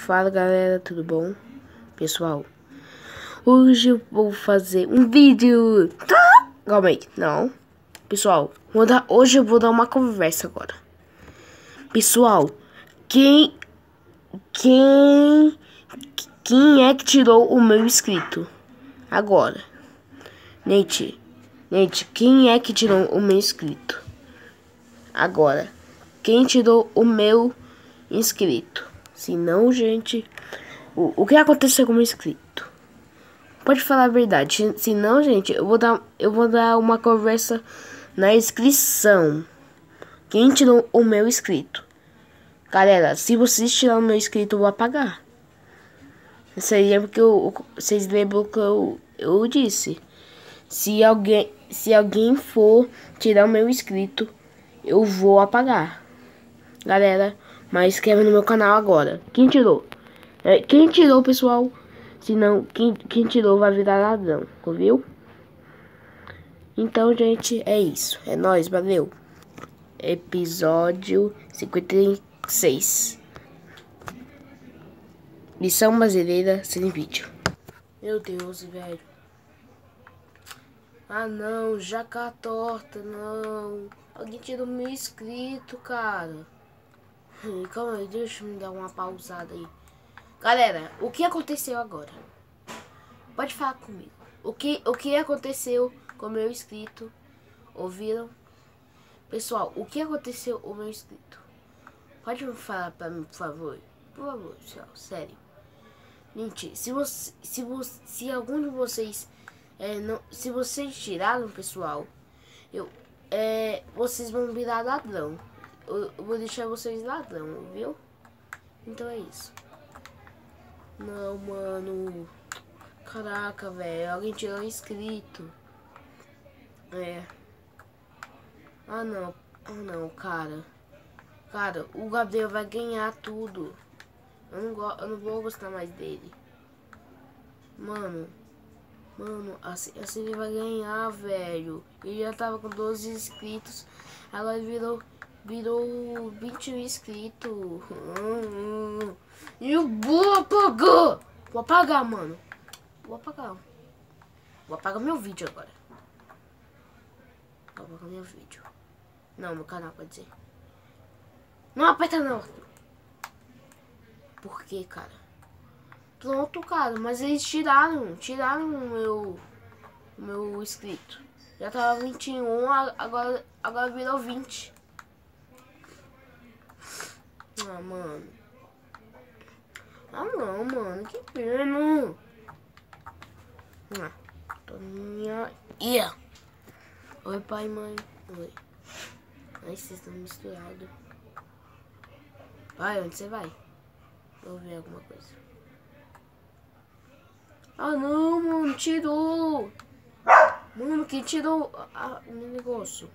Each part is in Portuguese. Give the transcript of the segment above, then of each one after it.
Fala galera, tudo bom? Pessoal, hoje eu vou fazer um vídeo. Calma aí, não. Pessoal, hoje eu vou dar uma conversa agora. Pessoal, quem é que tirou o meu inscrito? Agora. Gente, quem é que tirou o meu inscrito? Agora. Quem tirou o meu inscrito? Se não, gente, o que aconteceu com o meu inscrito? Pode falar a verdade. Se não, gente, eu vou dar uma conversa na inscrição. Quem tirou o meu inscrito? Galera, se vocês tiraram o meu inscrito, eu vou apagar. Vocês lembram que vocês lembram que eu disse? Se alguém for tirar o meu inscrito, eu vou apagar. Galera, mas inscreve no meu canal agora. Quem tirou? Quem tirou, pessoal? Se não, quem tirou vai virar ladrão, ouviu? Então, gente, é isso. É nóis, valeu. Episódio 56. Lição brasileira sem vídeo. Meu Deus, velho. Ah, não. Jaca torta, não. Alguém tirou meu inscrito, cara. Calma aí, deixa eu me dar uma pausada aí. Galera, o que aconteceu agora? Pode falar comigo. O que aconteceu com o meu inscrito? Ouviram? Pessoal, o que aconteceu com o meu inscrito? Pode me falar pra mim, por favor? Por favor, pessoal, sério. Gente, se algum de vocês se vocês tiraram, pessoal, vocês vão virar ladrão. Eu vou deixar vocês ladrão, viu? Então é isso. Não, mano. Caraca, velho. Alguém tirou inscrito. Ah, não, cara. Cara, o Gabriel vai ganhar tudo. Eu não vou gostar mais dele. Mano, assim ele vai ganhar, velho. Ele já tava com 12 inscritos. Agora virou 20 inscritos. E eu vou apagar. Vou apagar, mano. Vou apagar meu vídeo agora. Vou apagar meu vídeo. Não, meu canal, pode dizer. Não aperta não. Por que, cara? Pronto, cara. Mas eles tiraram o meu inscrito. Já tava 21, agora virou 20. Ah, mano. Ah, não, mano. Que pena. Toninha. Oi, pai e mãe. Oi. Ai, vocês estão misturados. Pai, onde você vai? Vou ver alguma coisa. Ah, não, mano. Tirou. Mano, quem tirou o meu negócio?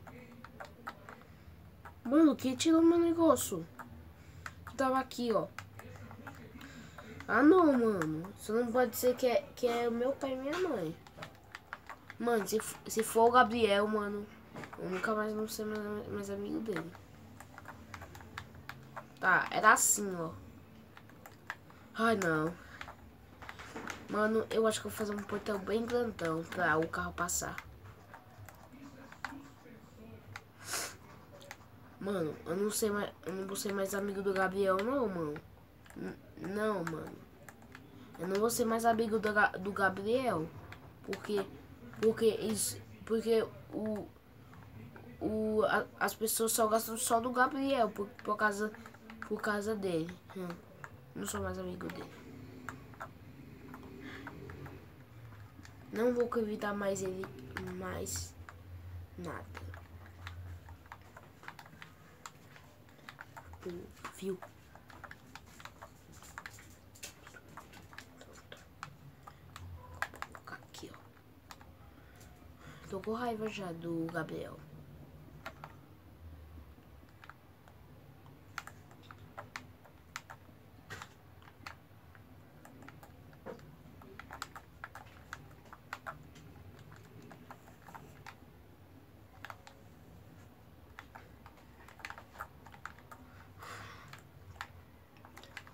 Mano, quem tirou meu negócio? Que tava aqui, ó. Ah, não, mano. Isso não pode ser que é o meu pai e minha mãe. Mano, se for o Gabriel, mano, eu nunca mais vou ser mais amigo dele. Tá, era assim, ó. Ai, não. Mano, eu acho que eu vou fazer um portão bem grandão pra o carro passar. Mano, eu não vou ser mais amigo do Gabriel, não, mano. Não, mano. Eu não vou ser mais amigo do Gabriel. Porque as pessoas só gostam só do Gabriel por causa dele. Não sou mais amigo dele. Não vou convidar mais ele, mais nada. Viu? Vou colocar aqui, ó. Tô com raiva já do Gabriel.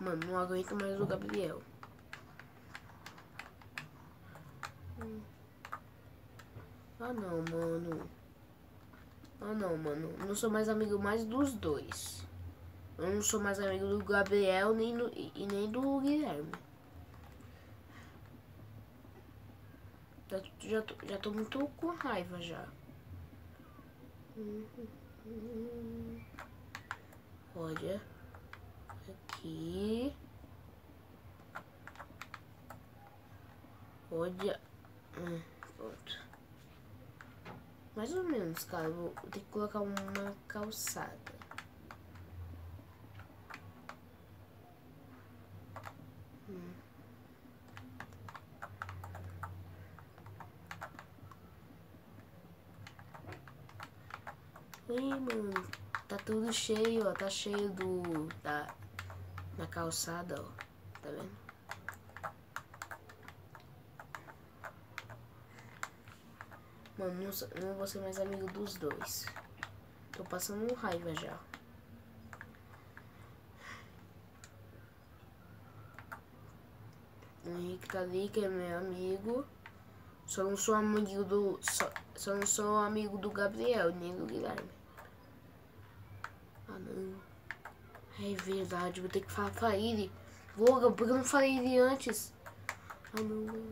Mano, não aguento mais o Gabriel. Ah não, mano. Ah não, mano. Não sou mais amigo mais dos dois. Eu não sou mais amigo do Gabriel nem do Guilherme. Já tô muito com raiva já. Olha. Aqui. Olha. Pronto. Mais ou menos, cara. Vou ter que colocar uma calçada. Ih, mano. Tá tudo cheio, ó. Tá cheio da calçada, ó. Tá vendo? Mano, não vou ser mais amigo dos dois. Tô passando raiva já. O Henrique tá ali, que é meu amigo. Só não sou amigo do. Só não sou amigo do Gabriel, nem do Guilherme. Ah não. É verdade, vou ter que falar pra ele. Voga, porque eu não falei ele antes. Ah não.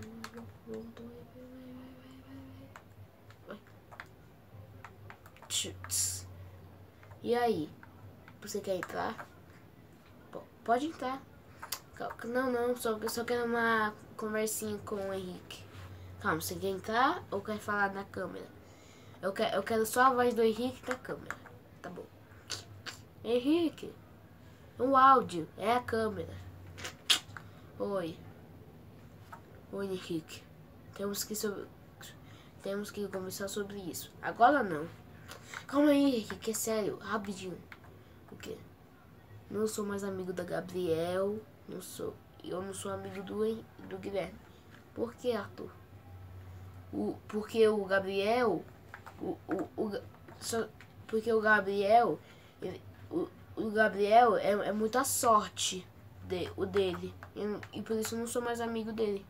E aí? Você quer entrar? Pode entrar. Não, só quero uma conversinha com o Henrique. Calma, você quer entrar ou quer falar na câmera? Eu quero só a voz do Henrique na câmera. Tá bom. Henrique, o áudio é a câmera. Oi. Oi, Henrique. Temos que conversar sobre isso. Agora não. Calma aí, Henrique, que é sério. Rapidinho. O quê? Não sou mais amigo da Gabriel. Eu não sou amigo do Guilherme. Por que, Arthur? Porque o Gabriel. Porque o Gabriel. O Gabriel é muita sorte. O dele. E por isso eu não sou mais amigo dele.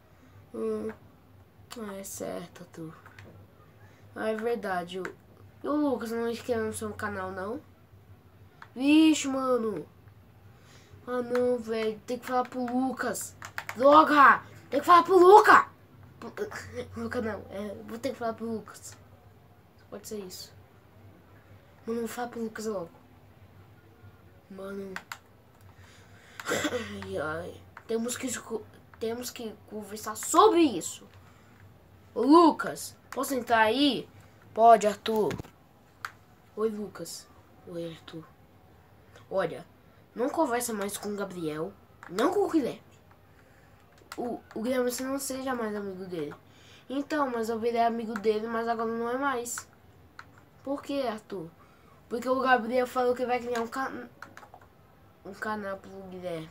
É certo, Arthur. Ah, é verdade. E o Lucas não inscreveu no seu canal, não? Vixe, mano. Ah, não, velho. Tem que falar pro Lucas. Droga! Tem que falar pro Lucas! Lucas não. Vou ter que falar pro Lucas. Pode ser isso. Mano, vou falar pro Lucas logo. Mano. Ai, ai. Temos que conversar sobre isso. Ô, Lucas, posso entrar aí? Pode, Arthur. Oi, Lucas. Oi, Arthur. Olha, não conversa mais com o Gabriel, não com o Guilherme. O Guilherme, você não seja mais amigo dele. Então, mas eu virei amigo dele, mas agora não é mais. Por que, Arthur? Porque o Gabriel falou que vai criar um canal pro Guilherme.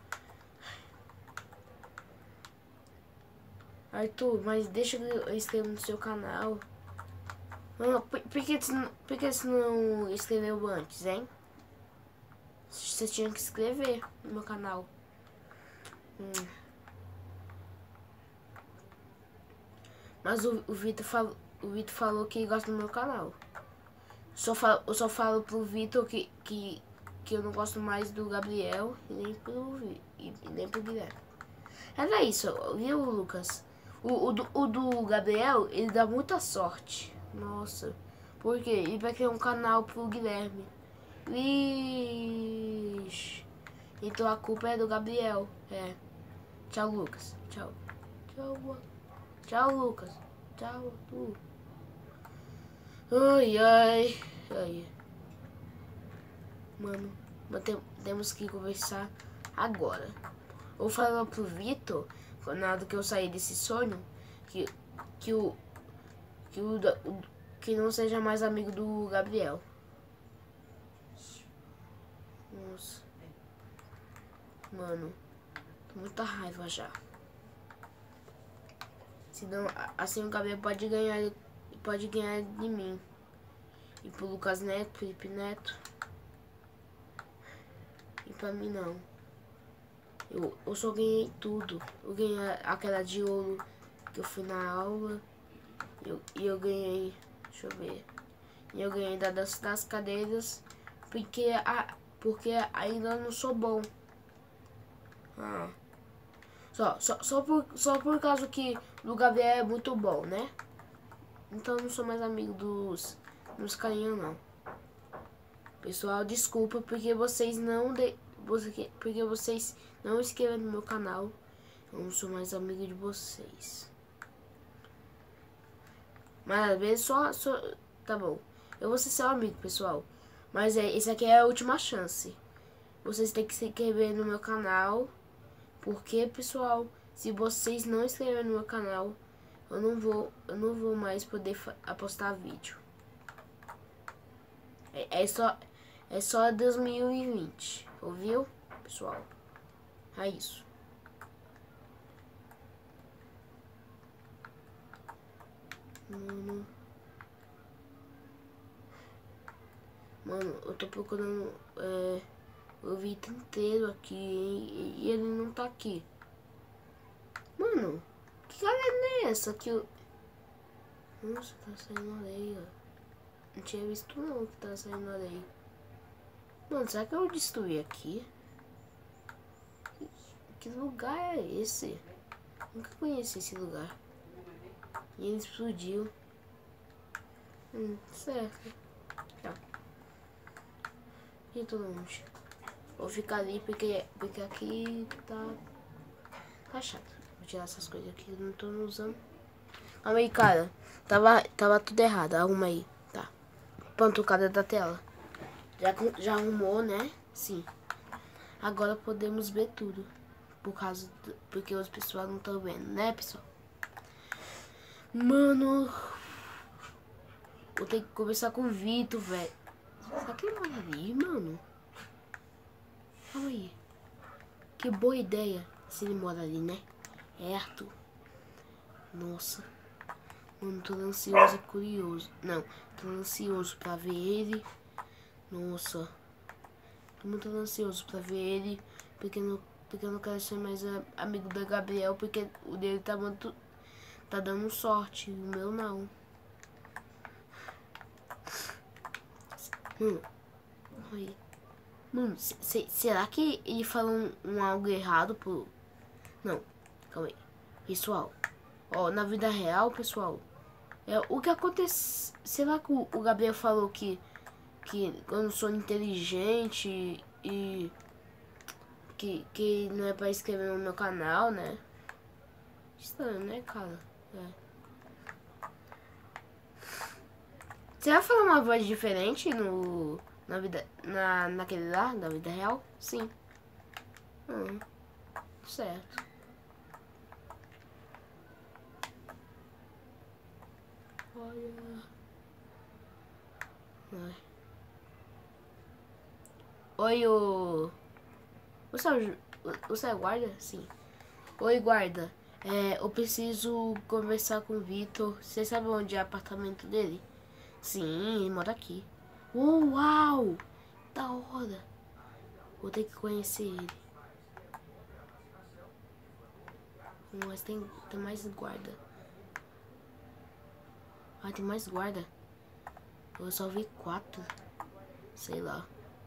Arthur, mas deixa eu escrever no seu canal. Por que você não escreveu antes, hein? Você tinha que escrever no meu canal. Mas o Vitor falou que gosta do meu canal. Eu só falo pro Vitor que eu não gosto mais do Gabriel e nem pro Guilherme. Era isso, viu, Lucas? O do Gabriel, ele dá muita sorte. Nossa. Por quê? Ele vai criar um canal pro Guilherme. Vixe. Então a culpa é do Gabriel. É. Tchau, Lucas. Tchau. Tchau, Lucas. Tchau, tu. Ai, ai. Ai. Mano, temos que conversar agora. Vou falar pro Vitor, na hora que eu sair desse sonho, que não seja mais amigo do Gabriel. Nossa. Mano, tô muita raiva já. Senão, assim o Gabriel pode ganhar de mim. E pro Lucas Neto, Felipe Neto. E pra mim não. Eu só ganhei tudo. Eu ganhei aquela de ouro que eu fui na aula. E eu ganhei, deixa eu ver. E eu ganhei das cadeiras porque ainda não sou bom. Ah. Só por causa que o Gabriel é muito bom, né? Então eu não sou mais amigo dos carinha não. Pessoal, desculpa porque vocês porque vocês não inscreveram no meu canal. Eu não sou mais amigo de vocês. Mas às vezes só tá bom. Eu vou ser seu amigo, pessoal. Mas esse aqui é a última chance. Vocês têm que se inscrever no meu canal. Porque, pessoal, se vocês não inscreverem no meu canal, eu não vou mais poder postar vídeo. É só 2020, ouviu, pessoal? É isso. Mano, eu tô procurando o vídeo inteiro aqui e ele não tá aqui. Mano, que galera é essa que eu... Nossa, tá saindo areia. Não tinha visto não que tá saindo areia. Mano, será que eu destruí aqui? Que lugar é esse? Nunca conheci esse lugar. E ele explodiu. Certo. Tá. E tô longe. Vou ficar ali porque aqui tá chato. Vou tirar essas coisas aqui que eu não tô usando. Calma aí, cara. Tava tudo errado. Arruma aí. Tá. Pronto, cadê da tela? Já arrumou, né? Sim. Agora podemos ver tudo. Porque os pessoal não estão vendo, né, pessoal? Mano. Vou ter que conversar com o Vitor, velho. Será que ele mora ali, mano? Calma aí. Que boa ideia se ele mora ali, né? É Arthur. Nossa. Mano, tô ansioso e curioso. Não, tô ansioso pra ver ele. Nossa. Tô muito ansioso pra ver ele. Porque eu não quero ser mais amigo da Gabriel. Porque o dele tá dando sorte. O meu não. Aí. Mano, será que ele falou algo errado pro... Não, calma aí. Pessoal, ó, na vida real, pessoal, o que acontece... Será que o Gabriel falou que eu não sou inteligente e que não é pra inscrever no meu canal, né? Estranho, né, cara? Você vai falar uma voz diferente naquele lá, na vida real? Sim. Certo. Olha. Ai. Oi, Você é guarda? Sim. Oi, guarda. Eu preciso conversar com o Vitor. Você sabe onde é o apartamento dele? Sim, ele mora aqui. Uau! Da hora. Vou ter que conhecer ele. Mas tem mais guarda. Ah, tem mais guarda. Eu só vi 4. Sei lá.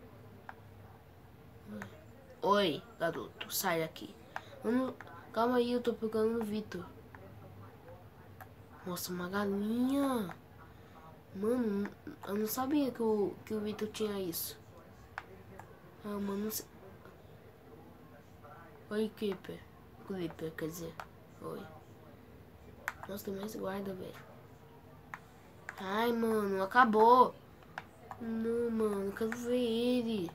Oi, garoto. Sai daqui. Calma aí, eu tô procurando o Vitor. Nossa, uma galinha. Mano, eu não sabia que o Vitor tinha isso. Ah, mano, não sei. Oi, Clipper, quer dizer. Oi. Nossa, tem mais guarda, velho. Ai, mano, acabou. Não, mano, eu quero ver ele.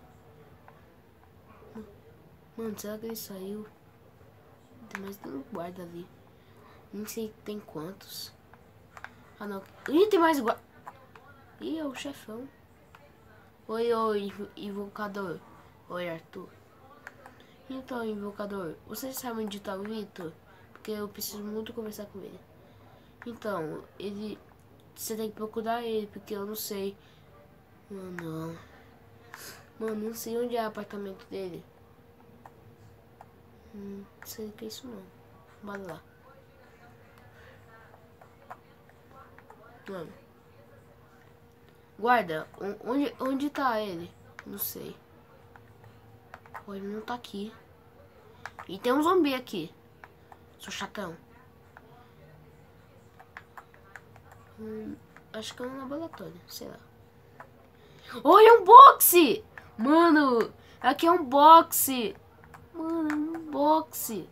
Mano, será que ele saiu? Tem mais um guarda ali. Nem sei tem quantos. Ah, não. Ih, tem mais guarda. Ih, é o chefão. Oi, invocador. Oi, Arthur. Então, invocador, você sabe onde tá o Vitor? Porque eu preciso muito conversar com ele. Então, você tem que procurar ele, porque eu não sei. Mano, não sei onde é o apartamento dele. Não sei o que é isso não. Bora lá. Mano. Guarda, onde tá ele? Não sei. Pô, ele não tá aqui. E tem um zumbi aqui. Sou chatão. Acho que é um laboratório, sei lá. Olha, é um boxe! Mano, aqui é um boxe. Mano, é um boxe.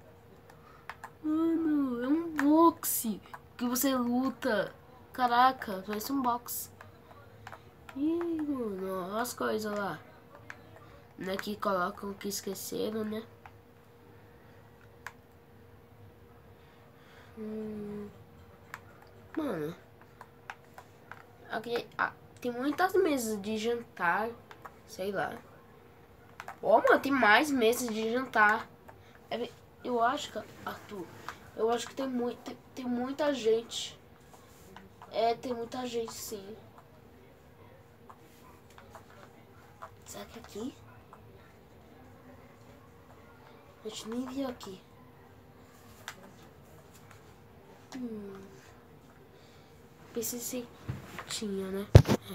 Mano, é um boxe que você luta. Caraca, parece um boxe. Ih, mano, olha as coisas lá. Aqui colocam que esqueceram, né? Mano, aqui tem muitas mesas de jantar, sei lá. Ó, mano, tem mais mesas de jantar. Eu acho que, Arthur, eu acho que tem muita gente. Tem muita gente, sim. Será que é aqui? A gente nem viu aqui. Pensei se tinha, né?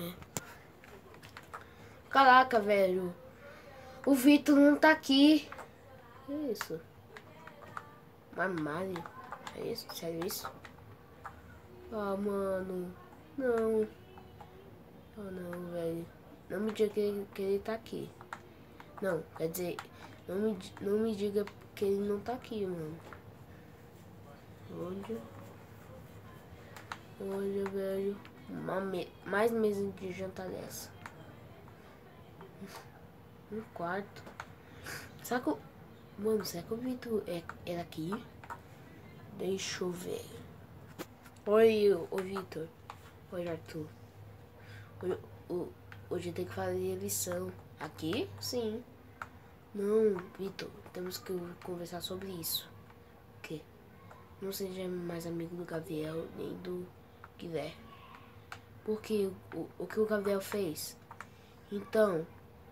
Caraca, velho. O Vitor não tá aqui. Que isso? Mamário? É isso? Sério isso? Ah, mano. Não. Ah, não, velho. Não me diga que ele tá aqui. Não, quer dizer, não me diga que ele não tá aqui, mano. Olha, velho. Mais mesa de jantar dessa. Um quarto. Será que o... Mano, será que o Vitor era aqui? Deixa eu ver. Oi, o Vitor. Oi, Arthur. Hoje eu tenho que fazer a lição. Aqui? Sim. Não, Vitor. Temos que conversar sobre isso. O quê? Não seja mais amigo do Gabriel nem do Guilherme. Porque o que o Gabriel fez? Então,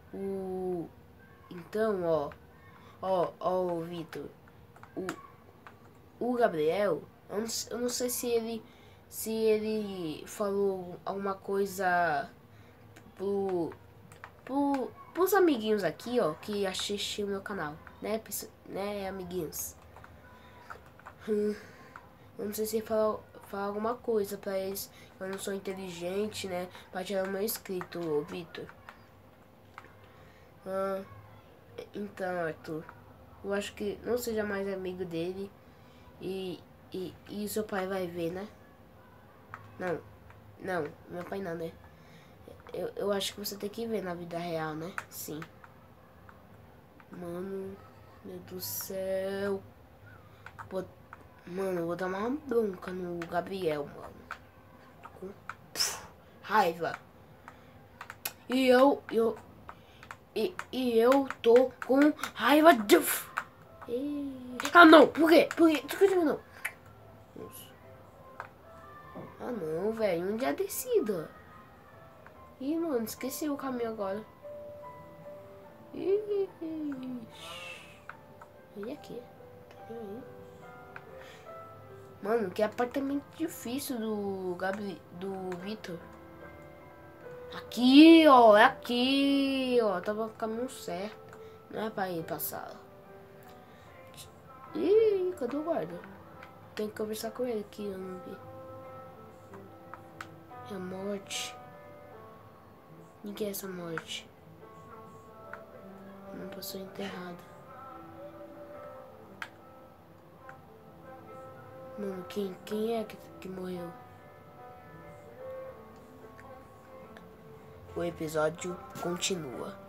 ó, Vitor. O Gabriel, eu não sei se ele falou alguma coisa pros amiguinhos aqui, ó, que assistem o meu canal, né, amiguinhos? Eu não sei se ele falou alguma coisa pra eles. Eu não sou inteligente, né, pra tirar o meu inscrito, Vitor. Então, Arthur, eu acho que não seja mais amigo dele. E seu pai vai ver, né? Não, meu pai não, né? Eu acho que você tem que ver na vida real, né? Sim. Mano, meu Deus do céu. Mano, eu vou dar uma bronca no Gabriel, mano. Com raiva. E eu tô com raiva de... Ah, não, por quê? Por que não? Ah, não, velho, onde é a descida? Ih, mano, esqueci o caminho agora. Ih, e aqui? Mano, que apartamento difícil do Vitor. Aqui, ó, é aqui, ó, tava no caminho certo. Não é pra ir pra sala. Ih, cadê o guarda? Tem que conversar com ele aqui, eu não vi. É a morte. E que é essa morte? Uma pessoa enterrada. Mano, quem é que morreu? O episódio continua.